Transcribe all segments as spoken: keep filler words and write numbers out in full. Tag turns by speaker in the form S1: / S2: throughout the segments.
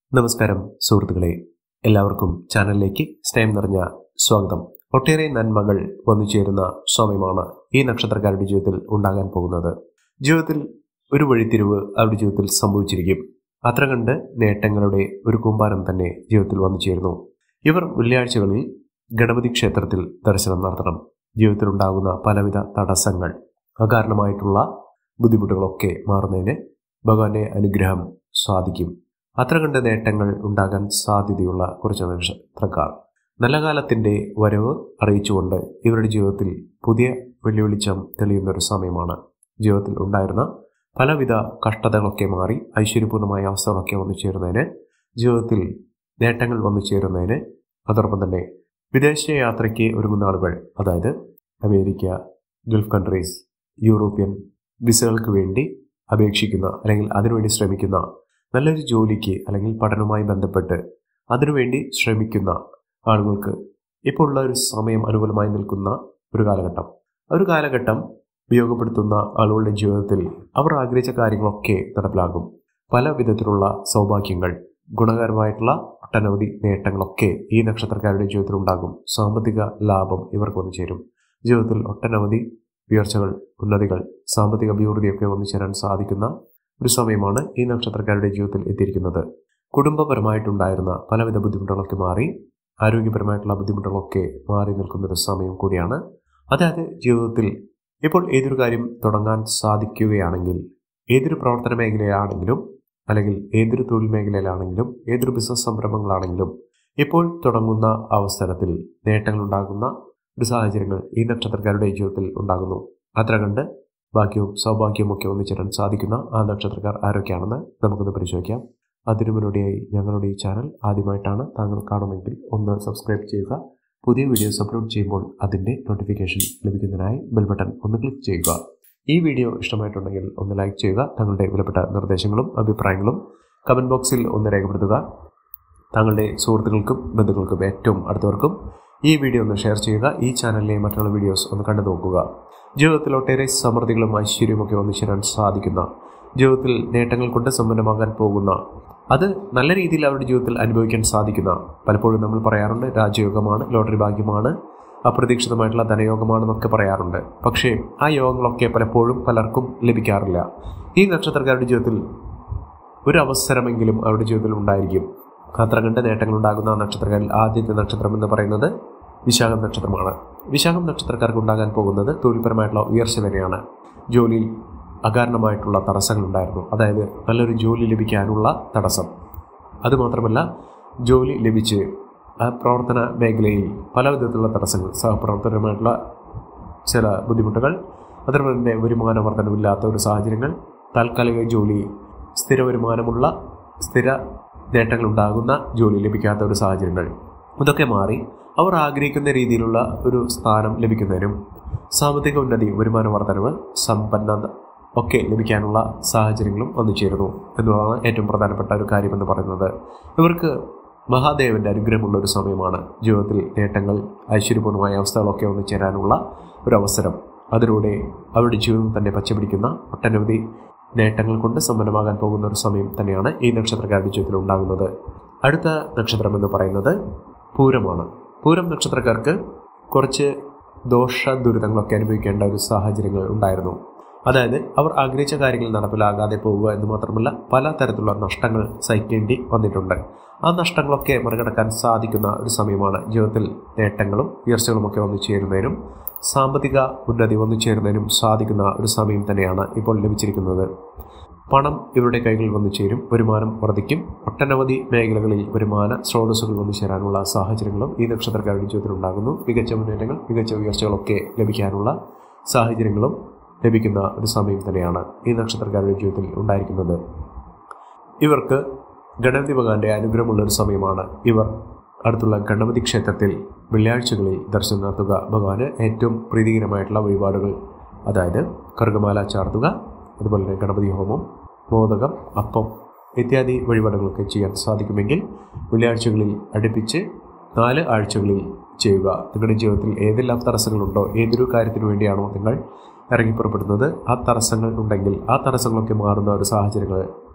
S1: നമസ്കാരം സുഹൃത്തുക്കളെ, എല്ലാവർക്കും ചാനലിലേക്ക് സ്നേഹം നിറഞ്ഞ സ്വാഗതം. ഒട്ടേറെ നന്മകൾ വന്നു ചേരുന്ന സമയമാണ് ഈ നക്ഷത്രക്കാരുടെ ജീവിതത്തിൽ ഉണ്ടാകാൻ പോകുന്നത്. ജീവിതത്തിൽ ഒരു വഴിത്തിരിവ് അവരുടെ ജീവിതത്തിൽ സംഭവിച്ചിരിക്കും. അത്ര കണ്ട് നേട്ടങ്ങളുടെ ഒരു കൂമ്പാരം തന്നെ ജീവിതത്തിൽ വന്നു ചേരുന്നു. ഇവർ വെള്ളിയാഴ്ചകളിൽ ഗണപതി ക്ഷേത്രത്തിൽ ദർശനം നടത്തണം. ജീവിതത്തിൽ ഉണ്ടാകുന്ന പലവിധ തടസ്സങ്ങൾ, അകാരണമായിട്ടുള്ള ബുദ്ധിമുട്ടുകളൊക്കെ മാറുന്നതിന് ഭഗവാന്റെ അനുഗ്രഹം സാധിക്കും. അത്ര കണ്ട് നേട്ടങ്ങൾ ഉണ്ടാകാൻ സാധ്യതയുള്ള കുറച്ച് നക്ഷത്രക്കാർ നല്ല കാലത്തിന്റെ വരവ് അറിയിച്ചുകൊണ്ട് ഇവരുടെ ജീവിതത്തിൽ പുതിയ വെള്ളിവെളിച്ചം തെളിയുന്ന ഒരു സമയമാണ്. ജീവിതത്തിൽ ഉണ്ടായിരുന്ന പലവിധ കഷ്ടതകളൊക്കെ മാറി ഐശ്വര്യപൂർണമായ അവസ്ഥകളൊക്കെ വന്നു ചേരുന്നതിന്, ജീവിതത്തിൽ നേട്ടങ്ങൾ വന്നു ചേരുന്നതിന്, അതോടൊപ്പം തന്നെ വിദേശ യാത്രയ്ക്ക് ഒരുങ്ങുന്ന ആളുകൾ, അതായത് അമേരിക്ക, ഗൾഫ് കൺട്രീസ്, യൂറോപ്യൻ വിസകൾക്ക് വേണ്ടി അപേക്ഷിക്കുന്ന അല്ലെങ്കിൽ അതിനുവേണ്ടി ശ്രമിക്കുന്ന, നല്ലൊരു ജോലിക്ക് അല്ലെങ്കിൽ പഠനവുമായി ബന്ധപ്പെട്ട് അതിനുവേണ്ടി ശ്രമിക്കുന്ന ആളുകൾക്ക് ഇപ്പോൾ ഉള്ള ഒരു സമയം അനുകൂലമായി നിൽക്കുന്ന ഒരു കാലഘട്ടം. ഒരു കാലഘട്ടം ഉപയോഗപ്പെടുത്തുന്ന ആളുകളുടെ ജീവിതത്തിൽ അവർ ആഗ്രഹിച്ച കാര്യങ്ങളൊക്കെ നടപ്പിലാകും. പല വിധത്തിലുള്ള സൗഭാഗ്യങ്ങൾ, ഗുണകരമായിട്ടുള്ള ഒട്ടനവധി നേട്ടങ്ങളൊക്കെ ഈ നക്ഷത്രക്കാരുടെ ജീവിതത്തിൽ ഉണ്ടാകും. സാമ്പത്തിക ലാഭം ഇവർക്ക് വന്നു ചേരും. ജീവിതത്തിൽ ഒട്ടനവധി ഉയർച്ചകൾ, ഉന്നതികൾ, സാമ്പത്തിക അഭിവൃദ്ധിയൊക്കെ വന്നു ചേരാൻ സാധിക്കുന്ന ഒരു സമയമാണ് ഈ നക്ഷത്രക്കാരുടെ ജീവിതത്തിൽ എത്തിയിരിക്കുന്നത്. കുടുംബപരമായിട്ടുണ്ടായിരുന്ന പലവിധ ബുദ്ധിമുട്ടുകളൊക്കെ മാറി ആരോഗ്യപരമായിട്ടുള്ള ബുദ്ധിമുട്ടുകളൊക്കെ മാറി നിൽക്കുന്ന ഒരു സമയം കൂടിയാണ്. അതായത് ജീവിതത്തിൽ ഇപ്പോൾ ഏതൊരു കാര്യം തുടങ്ങാൻ സാധിക്കുകയാണെങ്കിൽ, ഏതൊരു പ്രവർത്തന മേഖലയാണെങ്കിലും അല്ലെങ്കിൽ ഏതൊരു തൊഴിൽ മേഖലയിലാണെങ്കിലും ഏതൊരു ബിസിനസ് സംരംഭങ്ങളാണെങ്കിലും ഇപ്പോൾ തുടങ്ങുന്ന അവസരത്തിൽ നേട്ടങ്ങൾ ഉണ്ടാകുന്ന ഒരു സാഹചര്യങ്ങൾ ഈ നക്ഷത്രക്കാരുടെ ജീവിതത്തിൽ ഉണ്ടാകുന്നു. അത്ര കണ്ട് ഭാഗ്യവും സൗഭാഗ്യവും ഒക്കെ ഒന്നിച്ചേരാൻ സാധിക്കുന്ന ആ നക്ഷത്രക്കാർ ആരൊക്കെയാണെന്ന് നമുക്കൊന്ന് പരിശോധിക്കാം. അതിനു മുന്നോടിയായി ഞങ്ങളുടെ ഈ ചാനൽ ആദ്യമായിട്ടാണ് താങ്കൾ കാണുമെങ്കിൽ ഒന്ന് സബ്സ്ക്രൈബ് ചെയ്യുക. പുതിയ വീഡിയോസ് അപ്ലോഡ് ചെയ്യുമ്പോൾ അതിൻ്റെ നോട്ടിഫിക്കേഷൻ ലഭിക്കുന്നതിനായി ബെൽ ബട്ടൺ ഒന്ന് ക്ലിക്ക് ചെയ്യുക. ഈ വീഡിയോ ഇഷ്ടമായിട്ടുണ്ടെങ്കിൽ ഒന്ന് ലൈക്ക് ചെയ്യുക. താങ്കളുടെ വിലപ്പെട്ട നിർദ്ദേശങ്ങളും അഭിപ്രായങ്ങളും കമൻറ്റ് ബോക്സിൽ ഒന്ന് രേഖപ്പെടുത്തുക. താങ്കളുടെ സുഹൃത്തുക്കൾക്കും ബന്ധുക്കൾക്കും ഏറ്റവും അടുത്തവർക്കും ഈ വീഡിയോ ഒന്ന് ഷെയർ ചെയ്യുക. ഈ ചാനലിലെ മറ്റുള്ള വീഡിയോസ് ഒന്ന് കണ്ടു നോക്കുക. ജീവിതത്തിൽ ഒട്ടേറെ സമൃദ്ധികളും ഐശ്വര്യവുമൊക്കെ വന്നു ചേരാൻ സാധിക്കുന്ന, ജീവിതത്തിൽ നേട്ടങ്ങൾ കൊണ്ട് സമ്പന്നമാകാൻ പോകുന്ന, അത് നല്ല രീതിയിൽ അവരുടെ ജീവിതത്തിൽ അനുഭവിക്കാൻ സാധിക്കുന്ന, പലപ്പോഴും നമ്മൾ പറയാറുണ്ട് രാജയോഗമാണ്, ലോട്ടറി ഭാഗ്യമാണ്, അപ്രതീക്ഷിതമായിട്ടുള്ള ധനയോഗമാണെന്നൊക്കെ പറയാറുണ്ട്. പക്ഷേ ആ യോഗങ്ങളൊക്കെ പലപ്പോഴും പലർക്കും ലഭിക്കാറില്ല. ഈ നക്ഷത്രക്കാരുടെ ജീവിതത്തിൽ ഒരു അവസരമെങ്കിലും അവരുടെ ജീവിതത്തിൽ ഉണ്ടായിരിക്കും. അത്ര കണ്ട് നേട്ടങ്ങൾ ഉണ്ടാകുന്ന നക്ഷത്രക്കാരിൽ ആദ്യത്തെ നക്ഷത്രം എന്ന് പറയുന്നത് വിശാഖം നക്ഷത്രമാണ്. വിശാഖം നക്ഷത്രക്കാർക്ക് ഉണ്ടാകാൻ പോകുന്നത് തൊഴിൽപരമായിട്ടുള്ള ഉയർച്ച തന്നെയാണ്. ജോലിയിൽ അകാരണമായിട്ടുള്ള തടസ്സങ്ങളുണ്ടായിരുന്നു, അതായത് നല്ലൊരു ജോലി ലഭിക്കാനുള്ള തടസ്സം. അതുമാത്രമല്ല, ജോലി ലഭിച്ച് ആ പ്രവർത്തന മേഖലയിൽ പല വിധത്തിലുള്ള തടസ്സങ്ങൾ, സഹപ്രവർത്തനമായിട്ടുള്ള ചില ബുദ്ധിമുട്ടുകൾ, അതുപോലെ തന്നെ വരുമാന വർധനമില്ലാത്ത ഒരു സാഹചര്യങ്ങൾ, താൽക്കാലിക ജോലി, സ്ഥിര വരുമാനമുള്ള സ്ഥിര നേട്ടങ്ങൾ ഉണ്ടാകുന്ന ജോലി ലഭിക്കാത്ത ഒരു സാഹചര്യങ്ങൾ, ഇതൊക്കെ മാറി അവർ ആഗ്രഹിക്കുന്ന രീതിയിലുള്ള ഒരു സ്ഥാനം ലഭിക്കുന്നതിനും സാമ്പത്തിക ഉന്നതി, വരുമാന വർധനവ്, സമ്പന്നത ഒക്കെ ലഭിക്കാനുള്ള സാഹചര്യങ്ങളും വന്നു ചേരുന്നു എന്നുള്ളതാണ് ഏറ്റവും പ്രധാനപ്പെട്ട ഒരു കാര്യമെന്ന് പറയുന്നത്. ഇവർക്ക് മഹാദേവന്റെ അനുഗ്രഹമുള്ള ഒരു സമയമാണ്. ജീവിതത്തിൽ നേട്ടങ്ങൾ, ഐശ്വര്യപൂർണമായ അവസ്ഥകളൊക്കെ വന്നു ചേരാനുള്ള ഒരു അവസരം. അതിലൂടെ അവരുടെ ജീവിതം തന്നെ പച്ചപിടിക്കുന്ന ഒട്ടനവധി നേട്ടങ്ങൾ കൊണ്ട് സമ്പന്നമാകാൻ പോകുന്ന ഒരു സമയം തന്നെയാണ് ഈ നക്ഷത്രക്കാരുടെ ജീവിതത്തിൽ ഉണ്ടാകുന്നത്. അടുത്ത നക്ഷത്രം എന്ന് പറയുന്നത് പൂരമാണ്. പൂരം നക്ഷത്രക്കാർക്ക് കുറച്ച് ദോഷ ദുരിതങ്ങളൊക്കെ അനുഭവിക്കേണ്ട ഒരു സാഹചര്യങ്ങൾ ഉണ്ടായിരുന്നു. അതായത് അവർ ആഗ്രഹിച്ച കാര്യങ്ങൾ നടപ്പിലാകാതെ പോവുക എന്ന് മാത്രമല്ല, പല തരത്തിലുള്ള നഷ്ടങ്ങൾ സഹിക്കേണ്ടി വന്നിട്ടുണ്ട്. ആ നഷ്ടങ്ങളൊക്കെ മറികടക്കാൻ സാധിക്കുന്ന ഒരു സമയമാണ്. ജീവിതത്തിൽ നേട്ടങ്ങളും ഉയർച്ചകളുമൊക്കെ വന്നു ചേരുന്നതിനും സാമ്പത്തിക ഉന്നതി വന്നു ചേരുന്നതിനും സാധിക്കുന്ന ഒരു സമയം തന്നെയാണ് ഇപ്പോൾ ലഭിച്ചിരിക്കുന്നത്. പണം ഇവരുടെ കൈകളിൽ വന്നു ചേരും, വരുമാനം വർദ്ധിക്കും. ഒട്ടനവധി മേഖലകളിൽ വരുമാന സ്രോതസ്സുകൾ വന്നു ചേരാനുള്ള സാഹചര്യങ്ങളും ഈ നക്ഷത്രക്കാരുടെ ജീവിതത്തിൽ ഉണ്ടാകുന്നു. മികച്ച മുന്നേറ്റങ്ങൾ, മികച്ച ഉയർച്ചകളൊക്കെ ലഭിക്കാനുള്ള സാഹചര്യങ്ങളും ലഭിക്കുന്ന ഒരു സമയം തന്നെയാണ് ഈ നക്ഷത്രക്കാരുടെ ജീവിതത്തിൽ ഉണ്ടായിരിക്കുന്നത്. ഇവർക്ക് ഗണപതി ഭഗവാന്റെ അനുഗ്രഹമുള്ളൊരു സമയമാണ്. ഇവർ അടുത്തുള്ള ഗണപതി ക്ഷേത്രത്തിൽ വെള്ളിയാഴ്ചകളിൽ ദർശനം നടത്തുക. ഭഗവാന് ഏറ്റവും പ്രീതികരമായിട്ടുള്ള വഴിപാടുകൾ, അതായത് കറുകമാല ചാർത്തുക, അതുപോലെ തന്നെ ഗണപതി ഹോമം, മോദകം, അപ്പം ഇത്യാദി വഴിപാടുകളൊക്കെ ചെയ്യാൻ സാധിക്കുമെങ്കിൽ വെള്ളിയാഴ്ചകളിൽ അടുപ്പിച്ച് നാല് ആഴ്ചകളിൽ ചെയ്യുക. നിങ്ങളുടെ ജീവിതത്തിൽ ഏതെല്ലാം തടസ്സങ്ങളുണ്ടോ, ഏതൊരു കാര്യത്തിനു വേണ്ടിയാണോ നിങ്ങൾ ഇറങ്ങിപ്പുറപ്പെടുന്നത്, ആ തടസ്സങ്ങൾ ഉണ്ടെങ്കിൽ ആ തടസ്സങ്ങളൊക്കെ മാറുന്ന ഒരു സാഹചര്യങ്ങൾ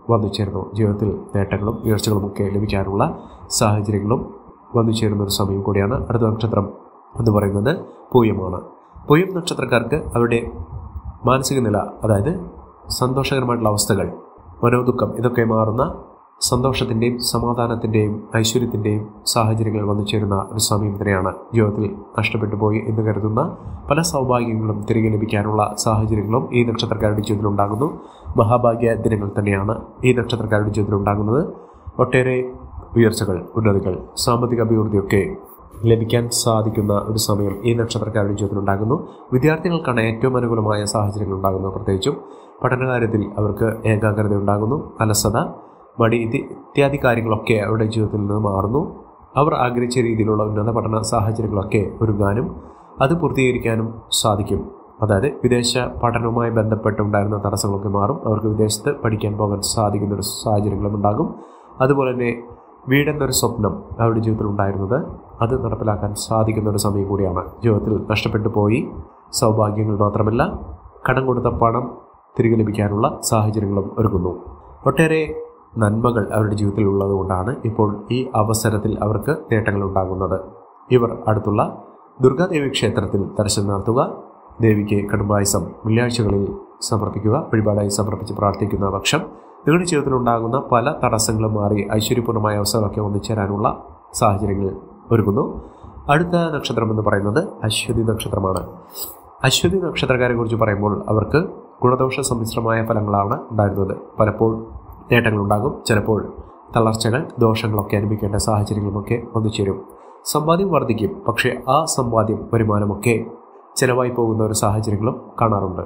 S1: വന്നു ചേരുന്നു. ജീവിതത്തിൽ നേട്ടങ്ങളും ഉയർച്ചകളും ഒക്കെ ലഭിക്കാനുള്ള സാഹചര്യങ്ങളും വന്നു ചേരുന്ന ഒരു സമയം കൂടിയാണ്. അടുത്ത നക്ഷത്രം എന്ന് പറയുന്നത് പൂയമാണ്. പൂയം നക്ഷത്രക്കാർക്ക് അവരുടെ മാനസിക നില, അതായത് സന്തോഷകരമായിട്ടുള്ള അവസ്ഥകൾ, മനോദുഃഖം ഇതൊക്കെ മാറുന്ന സന്തോഷത്തിൻ്റെയും സമാധാനത്തിൻ്റെയും ഐശ്വര്യത്തിൻ്റെയും സാഹചര്യങ്ങൾ വന്നു ചേരുന്ന ഒരു സമയം തന്നെയാണ്. ജീവിതത്തിൽ നഷ്ടപ്പെട്ടു പോയി എന്ന് കരുതുന്ന പല സൗഭാഗ്യങ്ങളും തിരികെ ലഭിക്കാനുള്ള സാഹചര്യങ്ങളും ഈ നക്ഷത്രക്കാരുടെ ജീവിതത്തിൽ ഉണ്ടാകുന്നു. മഹാഭാഗ്യ ദിനങ്ങൾ തന്നെയാണ് ഈ നക്ഷത്രക്കാരുടെ ജീവിതത്തിൽ ഉണ്ടാകുന്നത്. ഒട്ടേറെ ഉയർച്ചകൾ, ഉന്നതികൾ, സാമ്പത്തിക അഭിവൃദ്ധിയൊക്കെ ലഭിക്കാൻ സാധിക്കുന്ന ഒരു സമയം ഈ നക്ഷത്രക്കാരുടെ ജീവിതത്തിൽ ഉണ്ടാകുന്നു. വിദ്യാർത്ഥികൾക്കാണ് ഏറ്റവും അനുകൂലമായ സാഹചര്യങ്ങൾ ഉണ്ടാകുന്നത്. പ്രത്യേകിച്ചും പഠനകാര്യത്തിൽ അവർക്ക് ഏകാഗ്രത ഉണ്ടാകുന്നു. അലസത, മടി ഇത്യാദി കാര്യങ്ങളൊക്കെ അവരുടെ ജീവിതത്തിൽ നിന്ന് മാറുന്നു. അവർ ആഗ്രഹിച്ച രീതിയിലുള്ള ഉന്നത പഠന സാഹചര്യങ്ങളൊക്കെ ഒരുങ്ങാനും അത് പൂർത്തീകരിക്കാനും സാധിക്കും. അതായത് വിദേശ പഠനവുമായി ബന്ധപ്പെട്ടുണ്ടായിരുന്ന തടസ്സങ്ങളൊക്കെ മാറും. അവർക്ക് വിദേശത്ത് പഠിക്കാൻ പോകാൻ സാധിക്കുന്നൊരു സാഹചര്യങ്ങളും ഉണ്ടാകും. അതുപോലെ തന്നെ വീടെന്നൊരു സ്വപ്നം അവരുടെ ജീവിതത്തിൽ ഉണ്ടായിരുന്നത് അത് നടപ്പിലാക്കാൻ സാധിക്കുന്ന ഒരു സമയം കൂടിയാണ്. ജീവിതത്തിൽ നഷ്ടപ്പെട്ടു പോയി സൗഭാഗ്യങ്ങൾ മാത്രമല്ല, കടം കൊടുത്ത പണം തിരികെ ലഭിക്കാനുള്ള സാഹചര്യങ്ങളും ഒരുങ്ങുന്നു. ഒട്ടേറെ നന്മകൾ അവരുടെ ജീവിതത്തിൽ ഉള്ളതുകൊണ്ടാണ് ഇപ്പോൾ ഈ അവസരത്തിൽ അവർക്ക് നേട്ടങ്ങൾ ഉണ്ടാകുന്നത്. ഇവർ അടുത്തുള്ള ദുർഗാദേവി ക്ഷേത്രത്തിൽ ദർശനം നടത്തുക, ദേവിക്ക് കടുംപായസം വെള്ളിയാഴ്ചകളിൽ സമർപ്പിക്കുക. വഴിപാടായി സമർപ്പിച്ച് പ്രാർത്ഥിക്കുന്ന പക്ഷം നിങ്ങളുടെ ജീവിതത്തിലുണ്ടാകുന്ന പല തടസ്സങ്ങളും മാറി ഐശ്വര്യപൂർണ്ണമായ അവസ്ഥകളൊക്കെ ഒന്നിച്ചേരാനുള്ള സാഹചര്യങ്ങൾ ഒരുങ്ങുന്നു. അടുത്ത നക്ഷത്രം എന്ന് പറയുന്നത് അശ്വതി നക്ഷത്രമാണ്. അശ്വതി നക്ഷത്രക്കാരെ കുറിച്ച് പറയുമ്പോൾ അവർക്ക് ഗുണദോഷ സമ്മിശ്രമായ ഫലങ്ങളാണ് ഉണ്ടായിരുന്നത്. പലപ്പോൾ നേട്ടങ്ങളുണ്ടാകും, ചിലപ്പോൾ തളർച്ചകൾ, ദോഷങ്ങളൊക്കെ അനുഭവിക്കേണ്ട സാഹചര്യങ്ങളുമൊക്കെ വന്നു ചേരും. സമ്പാദ്യം വർദ്ധിക്കും, പക്ഷേ ആ സമ്പാദ്യം വരുമാനമൊക്കെ ചിലവായി പോകുന്ന ഒരു സാഹചര്യങ്ങളും കാണാറുണ്ട്.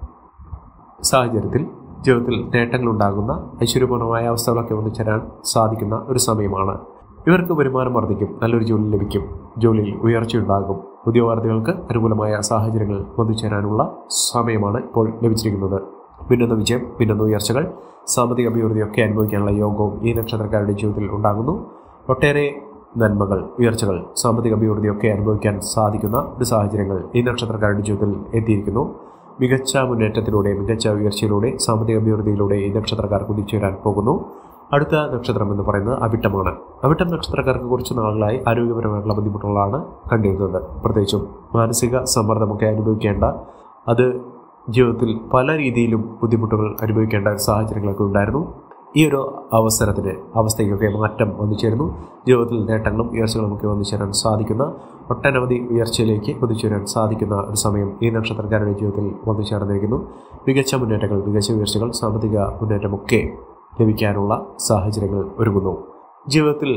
S1: സാഹചര്യത്തിൽ ജീവിതത്തിൽ നേട്ടങ്ങളുണ്ടാകുന്ന ഐശ്വര്യപൂർണ്ണമായ അവസ്ഥകളൊക്കെ വന്നു ചേരാൻ സാധിക്കുന്ന ഒരു സമയമാണ്. ഇവർക്ക് വരുമാനം വർദ്ധിക്കും, നല്ലൊരു ജോലി ലഭിക്കും, ജോലിയിൽ ഉയർച്ചയുണ്ടാകും. ഉദ്യോഗാർത്ഥികൾക്ക് അനുകൂലമായ സാഹചര്യങ്ങൾ വന്നു ചേരാനുള്ള സമയമാണ് ഇപ്പോൾ ലഭിച്ചിരിക്കുന്നത്. ഭിന്നുന്ന വിജയം, ഭിന്നുന്ന ഉയർച്ചകൾ, സാമ്പത്തിക അഭിവൃദ്ധിയൊക്കെ അനുഭവിക്കാനുള്ള യോഗവും ഈ നക്ഷത്രക്കാരുടെ ജീവിതത്തിൽ ഉണ്ടാകുന്നു. ഒട്ടേറെ നന്മകൾ, ഉയർച്ചകൾ, സാമ്പത്തിക അഭിവൃദ്ധിയൊക്കെ അനുഭവിക്കാൻ സാധിക്കുന്ന ഒരു സാഹചര്യങ്ങൾ ഈ നക്ഷത്രക്കാരുടെ ജീവിതത്തിൽ എത്തിയിരിക്കുന്നു. മികച്ച മുന്നേറ്റത്തിലൂടെ, മികച്ച ഉയർച്ചയിലൂടെ, സാമ്പത്തിക അഭിവൃദ്ധിയിലൂടെ ഈ നക്ഷത്രക്കാർ കുതിച്ചുയരാൻ പോകുന്നു. അടുത്ത നക്ഷത്രം എന്ന് പറയുന്നത് അവിട്ടമാണ്. അവിട്ടം നക്ഷത്രക്കാർക്ക് കുറച്ച് നാളുകളായി ആരോഗ്യപരമായിട്ടുള്ള ബുദ്ധിമുട്ടുകളാണ് കണ്ടിരുന്നത്. പ്രത്യേകിച്ചും മാനസിക സമ്മർദ്ദമൊക്കെ അനുഭവിക്കേണ്ട, അത് ജീവിതത്തിൽ പല രീതിയിലും ബുദ്ധിമുട്ടുകൾ അനുഭവിക്കേണ്ട സാഹചര്യങ്ങളൊക്കെ ഉണ്ടായിരുന്നു. ഈ ഒരു അവസരത്തിന് അവസ്ഥയ്ക്കൊക്കെ മാറ്റം വന്നു ചേരുന്നു. ജീവിതത്തിൽ നേട്ടങ്ങളും ഉയർച്ചകളുമൊക്കെ വന്നു ചേരാൻ സാധിക്കുന്ന, ഒട്ടനവധി ഉയർച്ചയിലേക്ക് വന്നു ചേരാൻ സാധിക്കുന്ന ഒരു സമയം ഈ നക്ഷത്രക്കാരുടെ ജീവിതത്തിൽ വന്നു ചേർന്നിരിക്കുന്നു. മികച്ച മുന്നേറ്റങ്ങൾ, മികച്ച ഉയർച്ചകൾ, സാമ്പത്തിക മുന്നേറ്റമൊക്കെ ലഭിക്കാനുള്ള സാഹചര്യങ്ങൾ ഒരുങ്ങുന്നു. ജീവിതത്തിൽ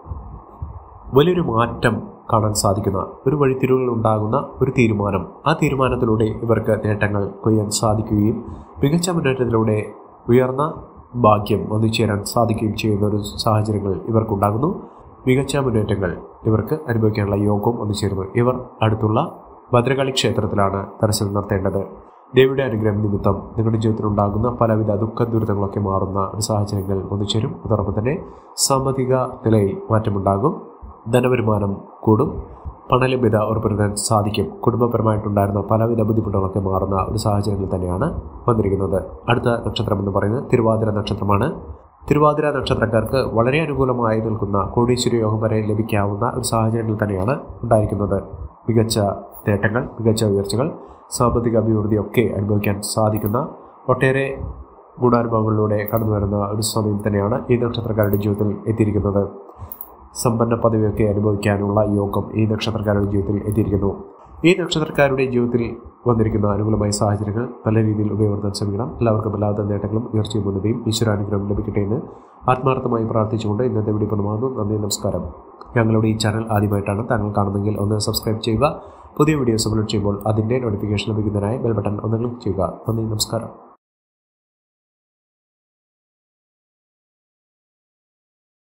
S1: വലിയൊരു മാറ്റം കാണാൻ സാധിക്കുന്ന, ഒരു വഴിത്തിരിവുകൾ ഉണ്ടാകുന്ന ഒരു തീരുമാനം, ആ തീരുമാനത്തിലൂടെ ഇവർക്ക് നേട്ടങ്ങൾ കൊയ്യാൻ സാധിക്കുകയും മികച്ച മുന്നേറ്റത്തിലൂടെ ഉയർന്ന ഭാഗ്യം വന്നു ചേരാൻ സാധിക്കുകയും ചെയ്യുന്ന ഒരു സാഹചര്യങ്ങൾ ഇവർക്കുണ്ടാകുന്നു. മികച്ച മുന്നേറ്റങ്ങൾ ഇവർക്ക് അനുഭവിക്കാനുള്ള യോഗവും വന്നു ചേരുന്നു. ഇവർ അടുത്തുള്ള ഭദ്രകാളി ക്ഷേത്രത്തിലാണ് ദർശനം നടത്തേണ്ടത്. ദേവിയുടെ അനുഗ്രഹം നിമിത്തം നിങ്ങളുടെ ജീവിതത്തിലുണ്ടാകുന്ന പലവിധ ദുഃഖ ദുരിതങ്ങളൊക്കെ മാറുന്ന ഒരു സാഹചര്യങ്ങൾ വന്നു ചേരും. അതോടൊപ്പം തന്നെ സാമ്പത്തിക നിലയിൽ മാറ്റമുണ്ടാകും, ധനവരുമാനം കൂടും, പണലഭ്യത ഉറപ്പുവരുത്താൻ സാധിക്കും. കുടുംബപരമായിട്ടുണ്ടായിരുന്ന പലവിധ ബുദ്ധിമുട്ടുകളൊക്കെ മാറുന്ന ഒരു സാഹചര്യങ്ങൾ തന്നെയാണ് വന്നിരിക്കുന്നത്. അടുത്ത നക്ഷത്രം എന്ന് പറയുന്നത് തിരുവാതിര നക്ഷത്രമാണ്. തിരുവാതിര നക്ഷത്രക്കാർക്ക് വളരെ അനുകൂലമായി നിൽക്കുന്ന കോടീശ്വര യോഗം വരെ ലഭിക്കാവുന്ന ഒരു സാഹചര്യങ്ങൾ തന്നെയാണ് ഉണ്ടായിരിക്കുന്നത്. മികച്ച നേട്ടങ്ങൾ, മികച്ച ഉയർച്ചകൾ, സാമ്പത്തിക അഭിവൃദ്ധിയൊക്കെ അനുഭവിക്കാൻ സാധിക്കുന്ന ഒട്ടേറെ ഗുണാനുഭവങ്ങളിലൂടെ കടന്നു വരുന്ന ഒരു സമയം തന്നെയാണ് ഈ നക്ഷത്രക്കാരുടെ ജീവിതത്തിൽ എത്തിയിരിക്കുന്നത്. സമ്പന്ന പദവിയൊക്കെ അനുഭവിക്കാനുള്ള യോഗം ഈ നക്ഷത്രക്കാരുടെ ജീവിതത്തിൽ എത്തിയിരിക്കുന്നു. ഈ നക്ഷത്രക്കാരുടെ ജീവിതത്തിൽ വന്നിരിക്കുന്ന അനുകൂലമായ സാഹചര്യങ്ങൾ നല്ല രീതിയിൽ ഉപയോഗപ്പെടുത്താൻ ശ്രമിക്കണം. എല്ലാവർക്കും എല്ലാവിധ നേട്ടങ്ങളും ഉയർച്ചയും ഉന്നതിയും ഈശ്വരാനുഗ്രഹം ലഭിക്കട്ടെ എന്ന് ആത്മാർത്ഥമായി പ്രാർത്ഥിച്ചുകൊണ്ട് ഇന്നത്തെ വീഡിയോ പൂർണ്ണമാകുന്നു. നന്ദി, നമസ്കാരം. ഞങ്ങളുടെ ഈ ചാനൽ ആദ്യമായിട്ടാണ് താങ്കൾ കാണുന്നതെങ്കിൽ ഒന്ന് സബ്സ്ക്രൈബ് ചെയ്യുക. പുതിയ വീഡിയോസ് അപ്ലോഡ് ചെയ്യുമ്പോൾ അതിൻ്റെ നോട്ടിഫിക്കേഷൻ ലഭിക്കുന്നതിനായി ബെൽ ബട്ടൺ ഒന്ന് ക്ലിക്ക് ചെയ്യുക. നന്ദി, നമസ്കാരം.